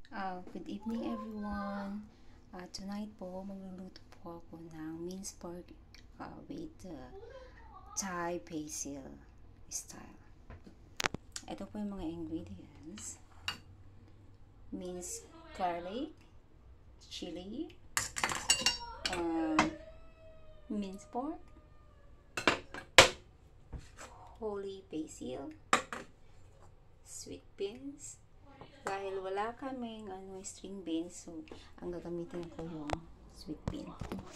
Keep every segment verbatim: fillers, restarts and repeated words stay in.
Uh, good evening everyone. Uh, tonight po, magluluto po ako ng minced pork uh, with uh, Thai basil style. Ito po yung mga ingredients. Minced garlic, chili, uh, minced pork, holy basil, sweet beans. Dahil wala kaming ano, string beans, so ang gagamitin ko yung sweet bean.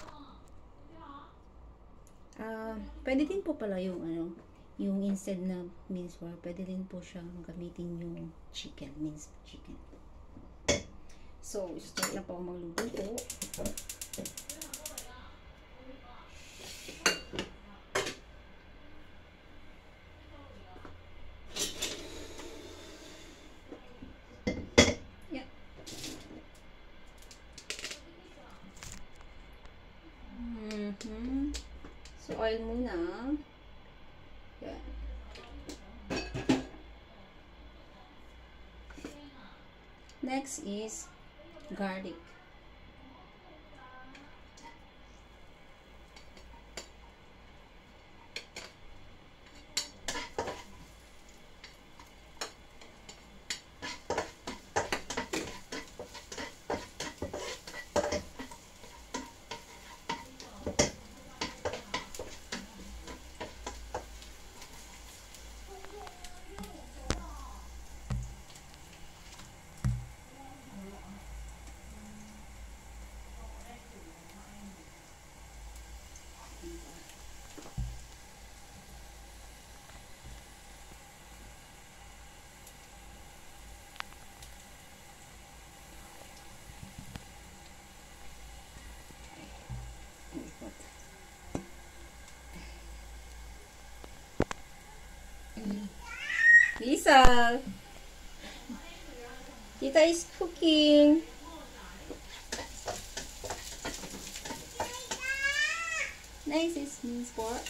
Uh, pwede din po pala yung ano, yung instead na minced pork, pwede din po siyang gamitin yung chicken, minced chicken. So, start na po ako magluluto. Yeah. Mm-hmm. So, oil muna. Yan. Next is garlic. Lisa, Tita is cooking. Next is minced pork.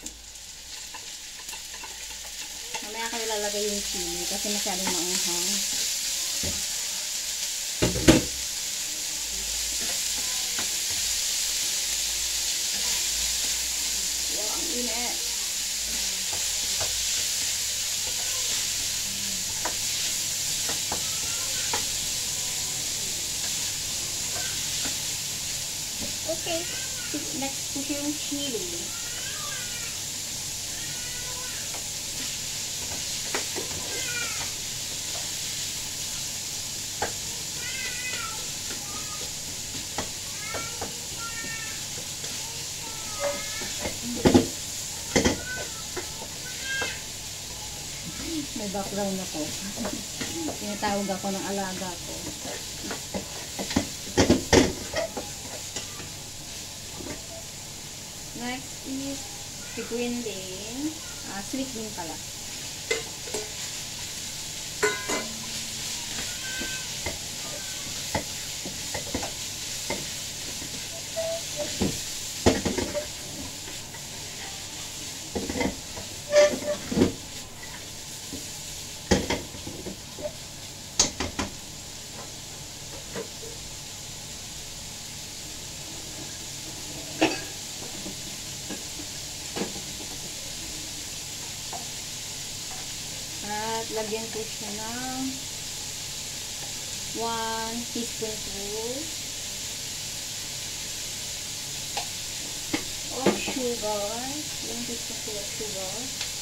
Mamaya ko ilalagay yung chili kasi masyadong maanghang. Wow, ang init. Okay, next is yung chili. May background ako. Tinatawag ako ng alaga ko. Next is the green bean. Ah, sweet bean pala. At lagyan ko siya ng one teaspoon of sugar. one teaspoon of sugar.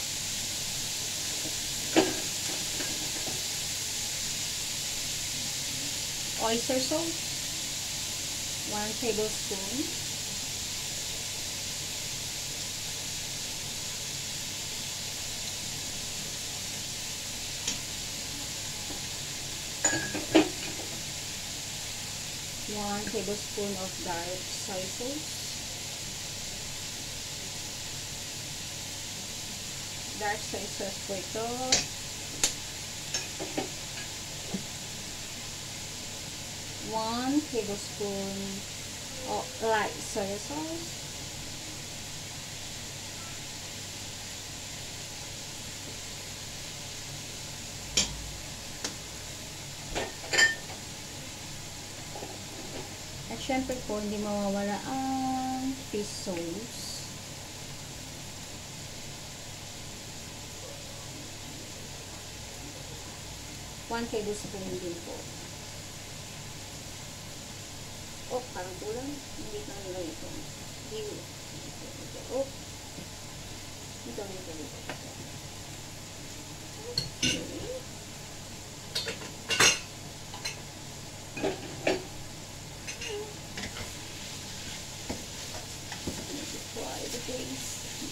Oyster sauce. one tablespoon. one tablespoon of dark soy sauce. Dark soy sauce po ito. one tablespoon of light soy sauce. syempre po, hindi mawawala ang fish sauce. one tablespoon din po. Oh, parang kulang. Hindi na nila ito. Hindi. Oh. Ito, ito, ito. Try the taste.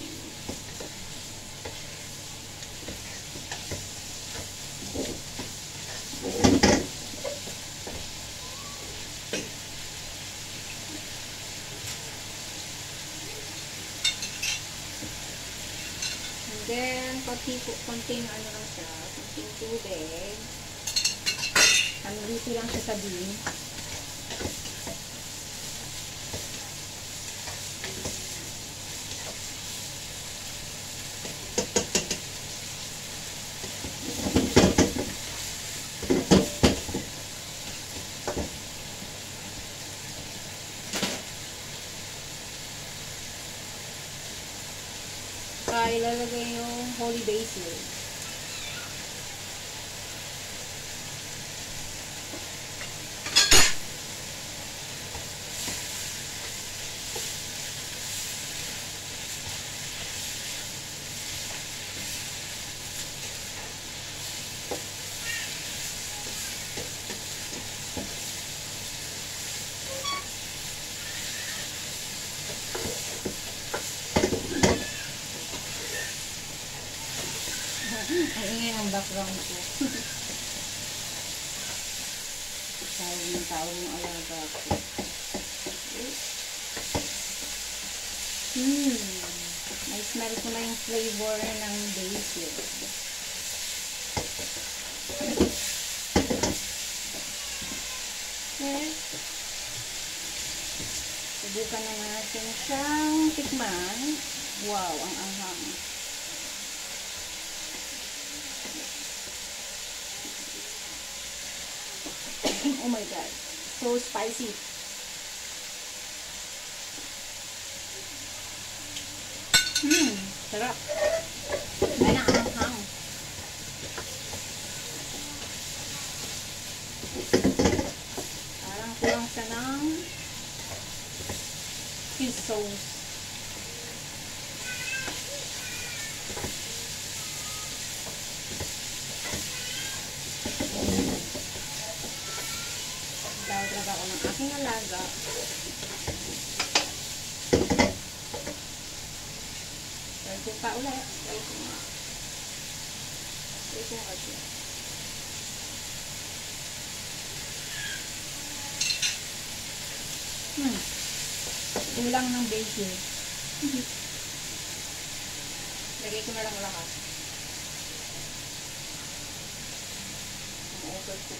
Then, konti po, konting ano lang siya, konting tubig. Hamiliti lang siya sa bean. Kaya ilalagay yung holy basil. Ang ingay ng background ko. Tawag ng tawag ng alaga ko. Hmm. May smell ko na yung flavor ng basil. Okay. Subukan na natin siyang tikman. Wow, ang anghang. Oh my god, so spicy. Hmm, sarap. Ay, nakahanghang. Parang kulang siya ng fish sauce. Dawag ako ng aking alaga. Try ko pa ulit. Try ko nga. Try ko nga siya. Hmm. Kulang ng basil. Lagay ko na lang lahat. Ang overcook.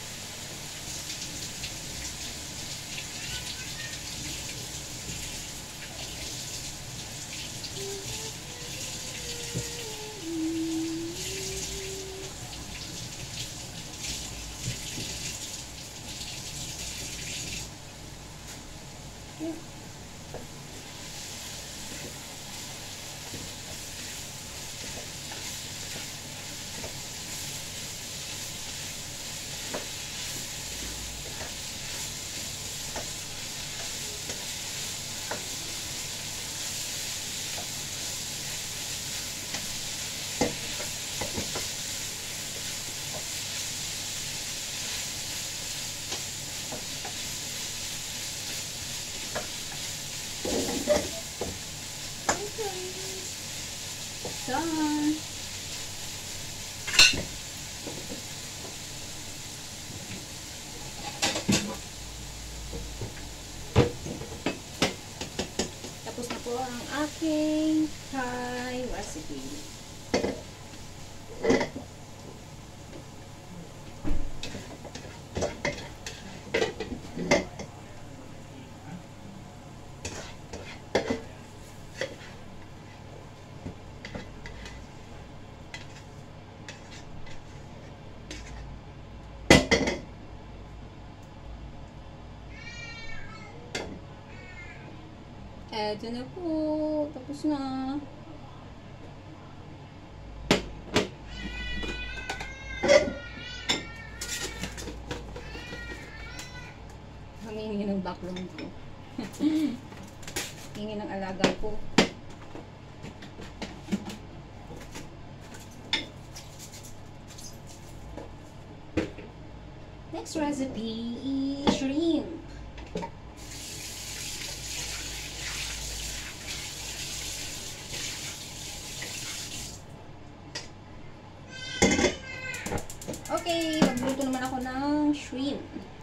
Done. Tapos na po ang aking Thai recipe. Eto na po. Tapos na. Hangingi ng background ko. Hingi ng alaga ko. Next recipe is shrimp. Okay, magluto naman ako ng shrimp.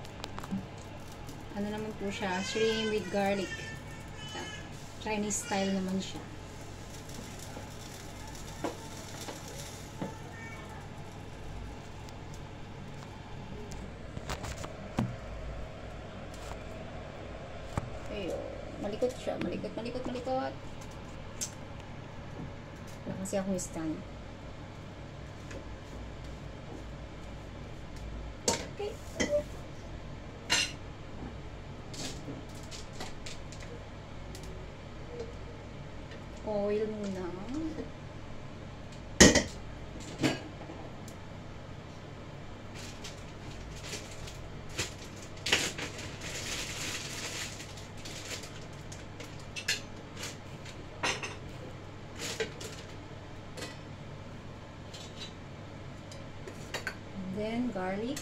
Ano naman po siya? Shrimp with garlic. Chinese style naman siya. Ayun. Malikot siya. Malikot, malikot, malikot. Wala kasi akong stand. Okay. Oil muna. And then garlic.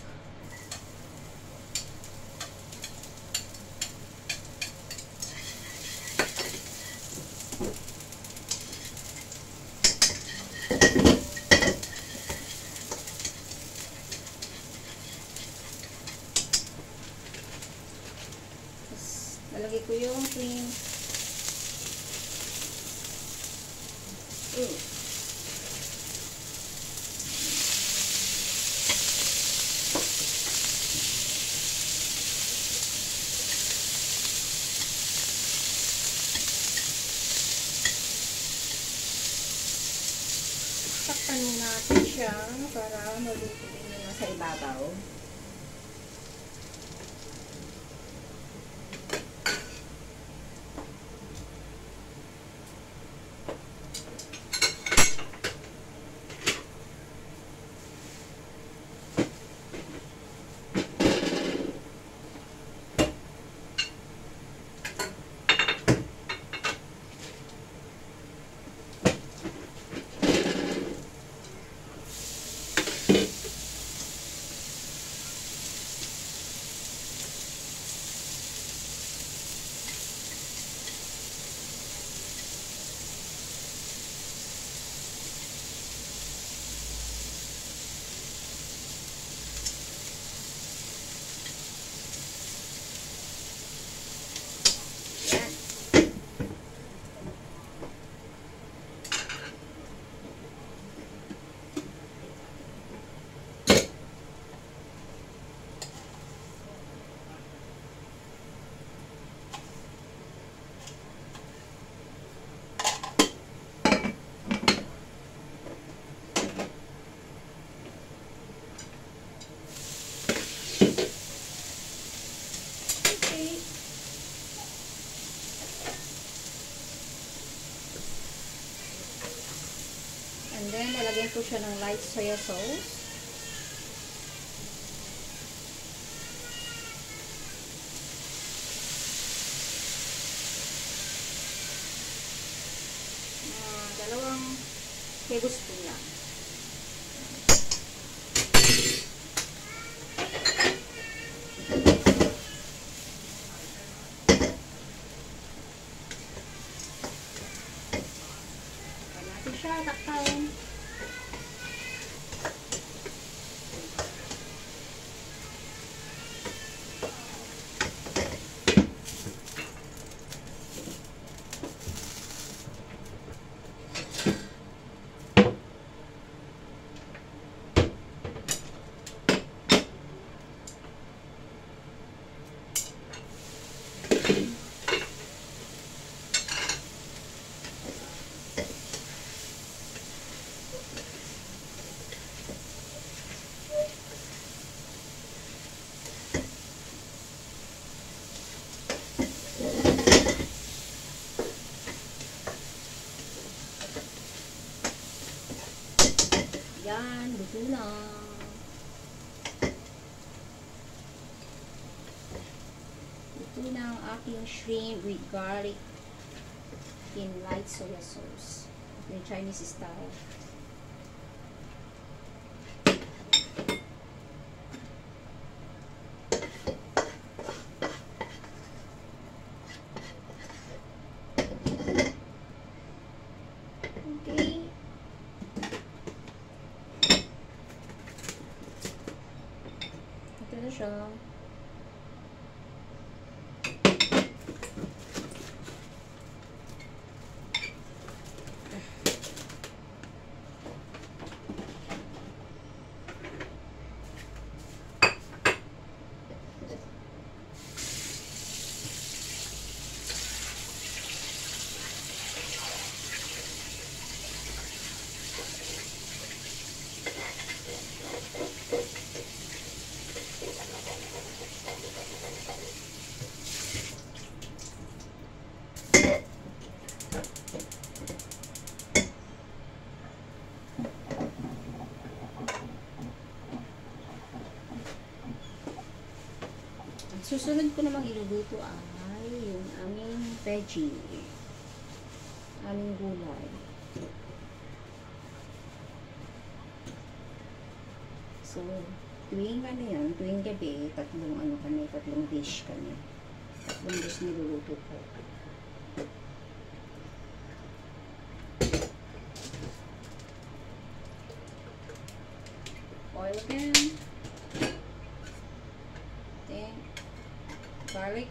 Lalagay ko yung shrimp. Mm. Takpan muna natin siya para maluto din yung nasa ibabaw. And then, lalagyan ko siya ng light soya sauce. Uh, dalawang tablespoon lang. Takpan natin siya, takpan. Ito lang. Ito na ang aking shrimp with garlic in light soya sauce. Yung Chinese style. Okay. Ito na siya. Susunod ko namang iluluto ay yung aming veggie. Aming gulay. So, tuwing ano yan, tuwing gabi, tatlong ano kami, tatlong dish kami. Tatlong dish niluluto ko. Oil again. Then, garlic.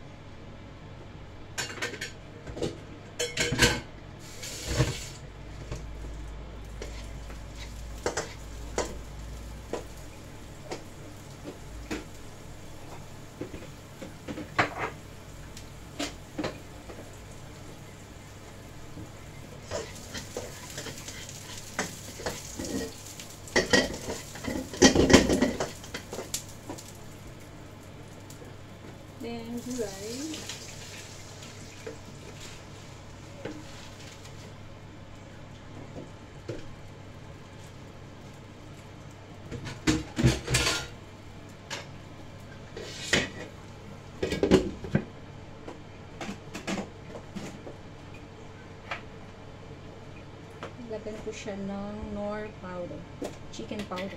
Then, gulay. Lagyan ko siya ng Knorr powder, chicken powder.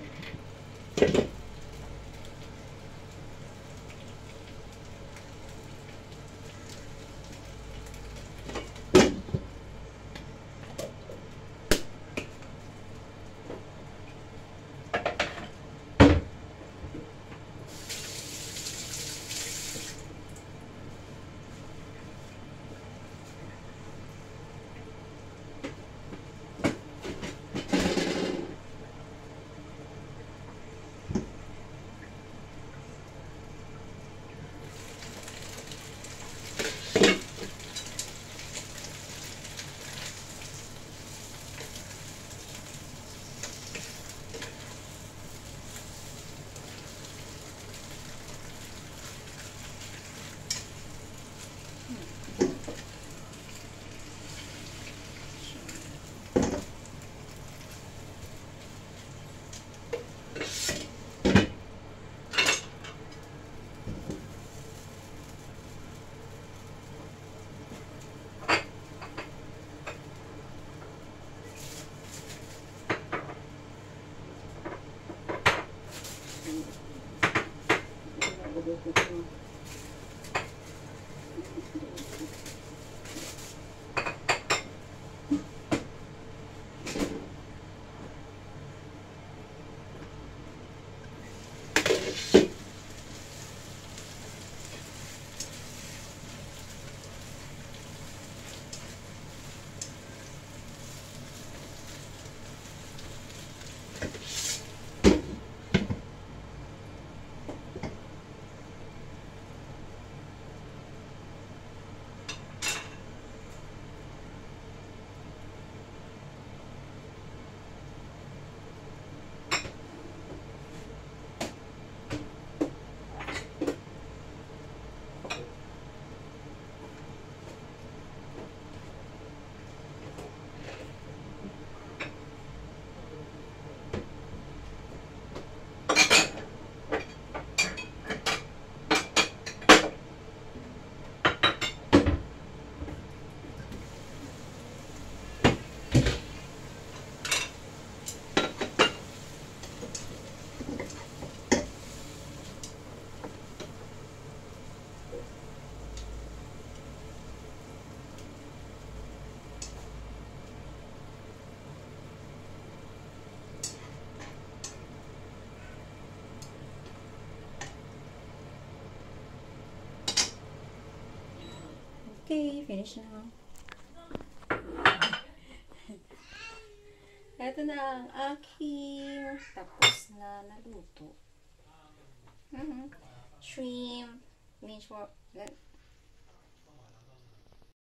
Okay, finish na. Ito na ang aking tapos na naluto. Mm-hmm. Shrimp, mince